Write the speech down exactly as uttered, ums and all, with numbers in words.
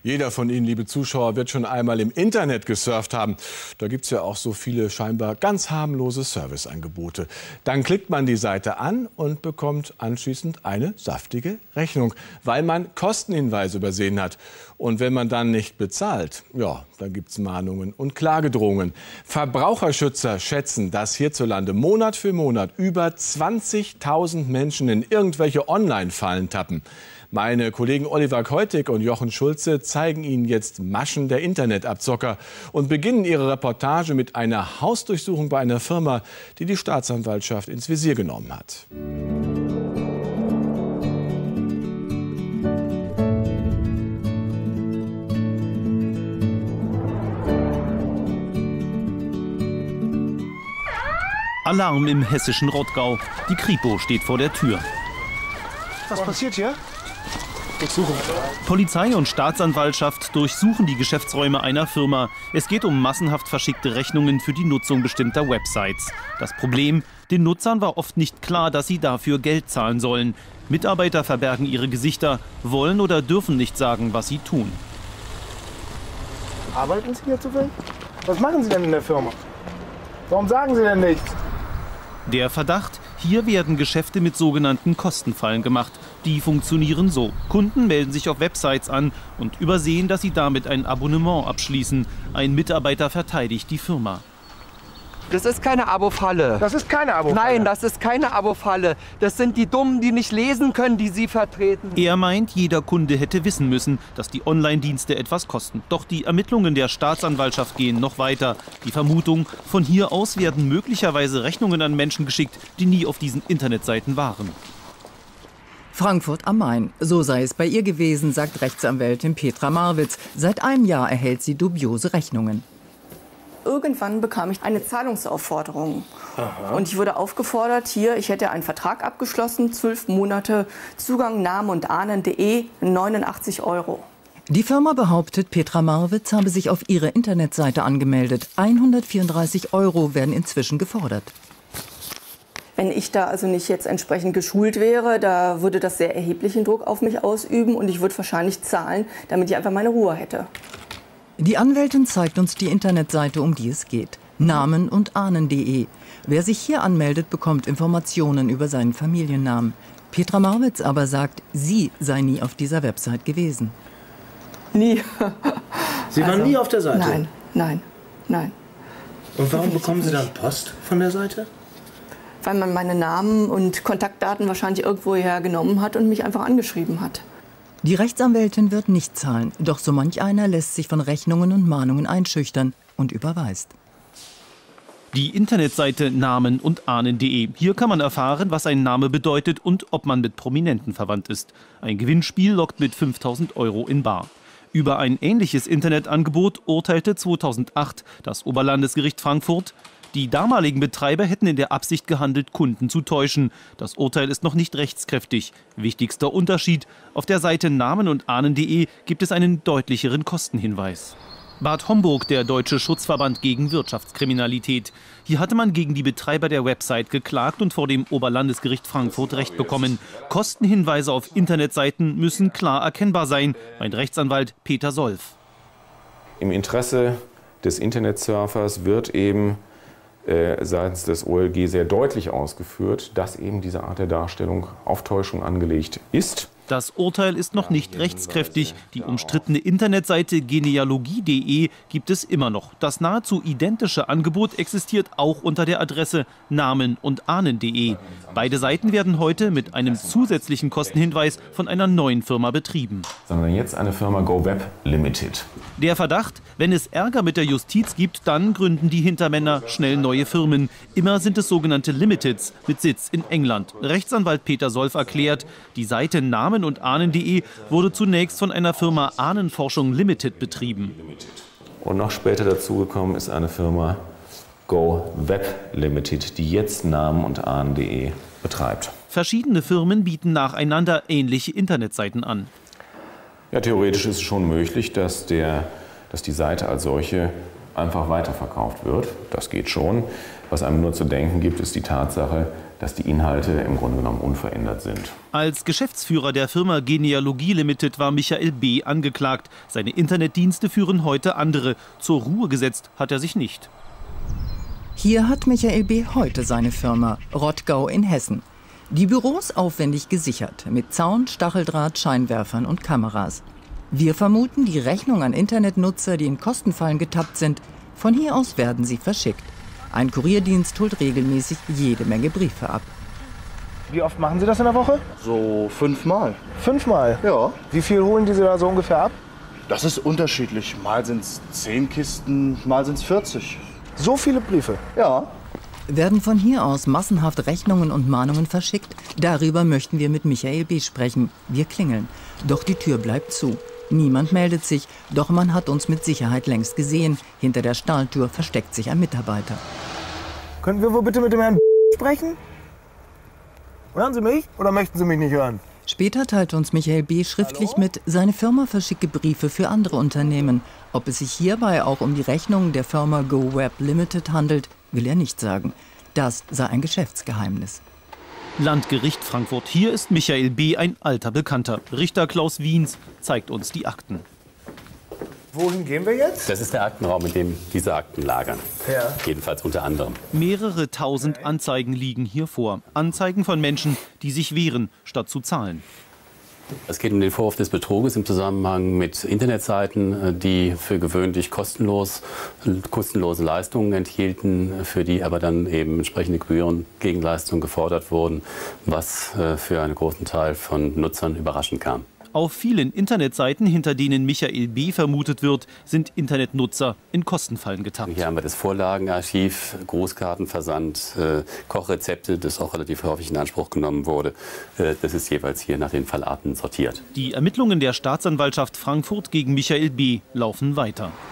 Jeder von Ihnen, liebe Zuschauer, wird schon einmal im Internet gesurft haben. Da gibt es ja auch so viele scheinbar ganz harmlose Serviceangebote. Dann klickt man die Seite an und bekommt anschließend eine saftige Rechnung, weil man Kostenhinweise übersehen hat. Und wenn man dann nicht bezahlt, ja, dann gibt es Mahnungen und Klagedrohungen. Verbraucherschützer schätzen, dass hierzulande Monat für Monat über zwanzigtausend Menschen in irgendwelche Online-Fallen tappen. Meine Kollegen Oliver Keutig und Jochen Schulze zeigen Ihnen jetzt Maschen der Internetabzocker und beginnen ihre Reportage mit einer Hausdurchsuchung bei einer Firma, die die Staatsanwaltschaft ins Visier genommen hat. Alarm im hessischen Rottgau. Die Kripo steht vor der Tür. Was passiert hier? Durchsuchung. Polizei und Staatsanwaltschaft durchsuchen die Geschäftsräume einer Firma. Es geht um massenhaft verschickte Rechnungen für die Nutzung bestimmter Websites. Das Problem: Den Nutzern war oft nicht klar, dass sie dafür Geld zahlen sollen. Mitarbeiter verbergen ihre Gesichter, wollen oder dürfen nicht sagen, was sie tun. Arbeiten Sie hier zufällig? Was machen Sie denn in der Firma? Warum sagen Sie denn nichts? Der Verdacht: Hier werden Geschäfte mit sogenannten Kostenfallen gemacht. Die funktionieren so: Kunden melden sich auf Websites an und übersehen, dass sie damit ein Abonnement abschließen. Ein Mitarbeiter verteidigt die Firma. Das ist keine Abo-Falle. Das ist keine Abo-Falle. Nein, das ist keine Abo-Falle. Das sind die Dummen, die nicht lesen können, die Sie vertreten. Er meint, jeder Kunde hätte wissen müssen, dass die Online-Dienste etwas kosten. Doch die Ermittlungen der Staatsanwaltschaft gehen noch weiter. Die Vermutung: Von hier aus werden möglicherweise Rechnungen an Menschen geschickt, die nie auf diesen Internetseiten waren. Frankfurt am Main. So sei es bei ihr gewesen, sagt Rechtsanwältin Petra Marwitz. Seit einem Jahr erhält sie dubiose Rechnungen. Irgendwann bekam ich eine Zahlungsaufforderung. Aha. Und ich wurde aufgefordert, hier, ich hätte einen Vertrag abgeschlossen, zwölf Monate Zugang Name und Ahnen punkt de, neunundachtzig Euro. Die Firma behauptet, Petra Marwitz habe sich auf ihre Internetseite angemeldet. hundertvierunddreißig Euro werden inzwischen gefordert. Wenn ich da also nicht jetzt entsprechend geschult wäre, da würde das sehr erheblichen Druck auf mich ausüben und ich würde wahrscheinlich zahlen, damit ich einfach meine Ruhe hätte. Die Anwältin zeigt uns die Internetseite, um die es geht. Namen und Ahnen punkt de. Wer sich hier anmeldet, bekommt Informationen über seinen Familiennamen. Petra Marwitz aber sagt, sie sei nie auf dieser Website gewesen. Nie. Sie waren also nie auf der Seite? Nein, nein, nein. Und warum bekommen Sie dann Post von der Seite? Weil man meine Namen und Kontaktdaten wahrscheinlich irgendwoher genommen hat und mich einfach angeschrieben hat. Die Rechtsanwältin wird nicht zahlen, doch so manch einer lässt sich von Rechnungen und Mahnungen einschüchtern und überweist. Die Internetseite Namen und Ahnen punkt de. Hier kann man erfahren, was ein Name bedeutet und ob man mit Prominenten verwandt ist. Ein Gewinnspiel lockt mit fünftausend Euro in bar. Über ein ähnliches Internetangebot urteilte zweitausendacht das Oberlandesgericht Frankfurt. Die damaligen Betreiber hätten in der Absicht gehandelt, Kunden zu täuschen. Das Urteil ist noch nicht rechtskräftig. Wichtigster Unterschied: Auf der Seite Namen und Ahnen punkt de gibt es einen deutlicheren Kostenhinweis. Bad Homburg, der Deutsche Schutzverband gegen Wirtschaftskriminalität. Hier hatte man gegen die Betreiber der Website geklagt und vor dem Oberlandesgericht Frankfurt Recht bekommen. Kostenhinweise auf Internetseiten müssen klar erkennbar sein, meint Rechtsanwalt Peter Solf. Im Interesse des Internetsurfers wird eben äh, seitens des O L G sehr deutlich ausgeführt, dass eben diese Art der Darstellung auf Täuschung angelegt ist. Das Urteil ist noch nicht rechtskräftig. Die umstrittene Internetseite genealogie punkt de gibt es immer noch. Das nahezu identische Angebot existiert auch unter der Adresse Namen und Ahnen punkt de. Beide Seiten werden heute mit einem zusätzlichen Kostenhinweis von einer neuen Firma betrieben. Sondern jetzt eine Firma GoWeb Limited. Der Verdacht: Wenn es Ärger mit der Justiz gibt, dann gründen die Hintermänner schnell neue Firmen. Immer sind es sogenannte Limiteds mit Sitz in England. Rechtsanwalt Peter Solf erklärt, die Seite Namen und Ahnen punkt de wurde zunächst von einer Firma Ahnenforschung Limited betrieben. Und noch später dazugekommen ist eine Firma GoWeb Limited, die jetzt Namen und Ahnen punkt de betreibt. Verschiedene Firmen bieten nacheinander ähnliche Internetseiten an. Ja, theoretisch ist es schon möglich, dass, der, dass die Seite als solche einfach weiterverkauft wird. Das geht schon. Was einem nur zu denken gibt, ist die Tatsache, dass die Inhalte im Grunde genommen unverändert sind. Als Geschäftsführer der Firma Genealogie Limited war Michael B. angeklagt. Seine Internetdienste führen heute andere. Zur Ruhe gesetzt hat er sich nicht. Hier hat Michael B. heute seine Firma, Rottgau in Hessen. Die Büros aufwendig gesichert, mit Zaun, Stacheldraht, Scheinwerfern und Kameras. Wir vermuten die Rechnung an Internetnutzer, die in Kostenfallen getappt sind. Von hier aus werden sie verschickt. Ein Kurierdienst holt regelmäßig jede Menge Briefe ab. Wie oft machen Sie das in der Woche? So fünfmal. Fünfmal? Ja. Wie viel holen die Sie da so ungefähr ab? Das ist unterschiedlich. Mal sind es zehn Kisten, mal sind es vierzig. So viele Briefe? Ja. Werden von hier aus massenhaft Rechnungen und Mahnungen verschickt? Darüber möchten wir mit Michael B. sprechen. Wir klingeln. Doch die Tür bleibt zu. Niemand meldet sich, doch man hat uns mit Sicherheit längst gesehen. Hinter der Stahltür versteckt sich ein Mitarbeiter. Können wir wohl bitte mit dem Herrn sprechen? Hören Sie mich oder möchten Sie mich nicht hören? Später teilt uns Michael B. schriftlich Hallo? mit, seine Firma verschicke Briefe für andere Unternehmen. Ob es sich hierbei auch um die Rechnung der Firma GoWeb Limited handelt, will er nicht sagen. Das sei ein Geschäftsgeheimnis. Landgericht Frankfurt. Hier ist Michael B. ein alter Bekannter. Richter Klaus Wiens zeigt uns die Akten. Wohin gehen wir jetzt? Das ist der Aktenraum, in dem diese Akten lagern. Ja. Jedenfalls unter anderem. Mehrere tausend Anzeigen liegen hier vor. Anzeigen von Menschen, die sich wehren, statt zu zahlen. Es geht um den Vorwurf des Betruges im Zusammenhang mit Internetseiten, die für gewöhnlich kostenlos, kostenlose Leistungen enthielten, für die aber dann eben entsprechende Gebühren, Gegenleistungen gefordert wurden, was für einen großen Teil von Nutzern überraschend kam. Auf vielen Internetseiten, hinter denen Michael B. vermutet wird, sind Internetnutzer in Kostenfallen getappt. Hier haben wir das Vorlagenarchiv, Grußkartenversand, äh, Kochrezepte, das auch relativ häufig in Anspruch genommen wurde. Äh, das ist jeweils hier nach den Fallarten sortiert. Die Ermittlungen der Staatsanwaltschaft Frankfurt gegen Michael B. laufen weiter.